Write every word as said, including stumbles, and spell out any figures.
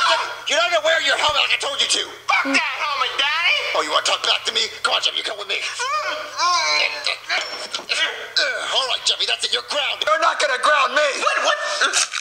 You don't have to wear your helmet like I told you to. Fuck that helmet, Daddy. Oh, you want to talk back to me? Come on, Jeffy, you come with me. All right, Jeffy, that's it. You're grounded. You're not gonna ground me. What? What?